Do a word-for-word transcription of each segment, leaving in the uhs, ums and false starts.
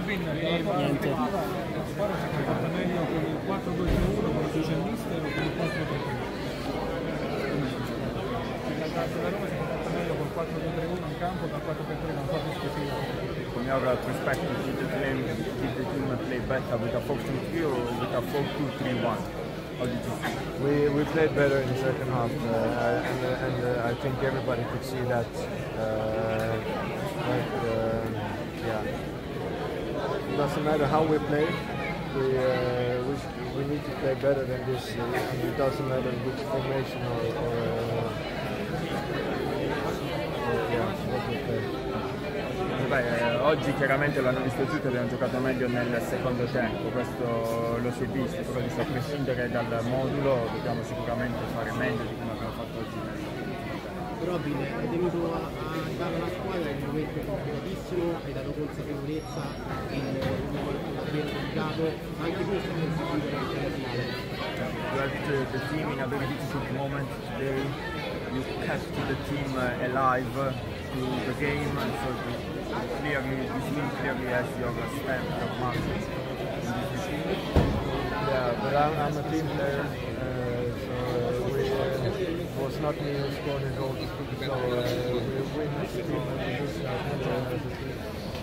Niente. La squadra si è comportata meglio con il quattro due tre uno come dice il mister o con il quattro tre tre? La Lazio da Roma si comporta meglio col quattro due tre uno in campo dal quattro tre tre, un po' più schifino. From your uh, perspective, did the team, did the team play better with a four two three or with a four two three one? How did you see? We we played better in the second half, uh, and uh, and uh, I think everybody could see that. Uh, but uh, yeah, it doesn't matter how we play. We uh, we, we need to play better than this, uh, and it doesn't matter which formation or, or uh, yeah, what we play. Beh, eh, oggi chiaramente l'hanno visto tutti, abbiamo giocato meglio nel secondo tempo, questo lo si è visto, però a prescindere dal modulo dobbiamo sicuramente fare meglio di come abbiamo fatto oggi nel secondo tempo. Robin, è venuto a aiutare la squadra in un momento complicatissimo, hai dato consapevolezza in un momento davvero delicato, anche questo è contribuito alla finale. You helped uh, the team in a very difficult moment today, you kept the team uh, alive through the game, and so the clearly, this team clearly has your stamp, your mark in this team. Yeah, but I'm, I'm a team player, uh, so uh, we, uh, it was not me who scored the goal, so uh, we win as a team and we lose as a team.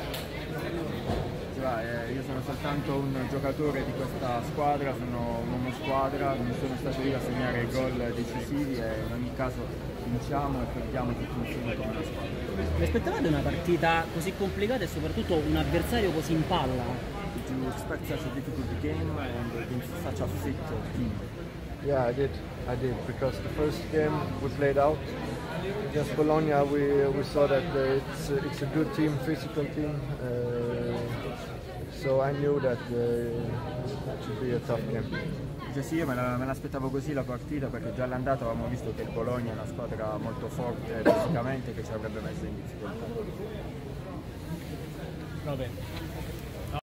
Eh, io sono soltanto un giocatore di questa squadra, sono un uomo squadra, non sono stato io a segnare i gol decisivi e in ogni caso vinciamo e perdiamo tutti insieme come una squadra. Vi aspettavate una partita così complicata e soprattutto un avversario così in palla? Did you expect such a difficult game and against such a fit team? Yeah, I did. I did because the first game we played out against Bologna. We we saw that uh, it's uh, it's a good team, physical team. Uh, so I knew that uh, it should be a tough game. Cioè sì, io me l'aspettavo così la partita perché già all'andata avevamo visto che il Bologna è una squadra molto forte fisicamente che ci avrebbe messo in difficoltà. Va bene.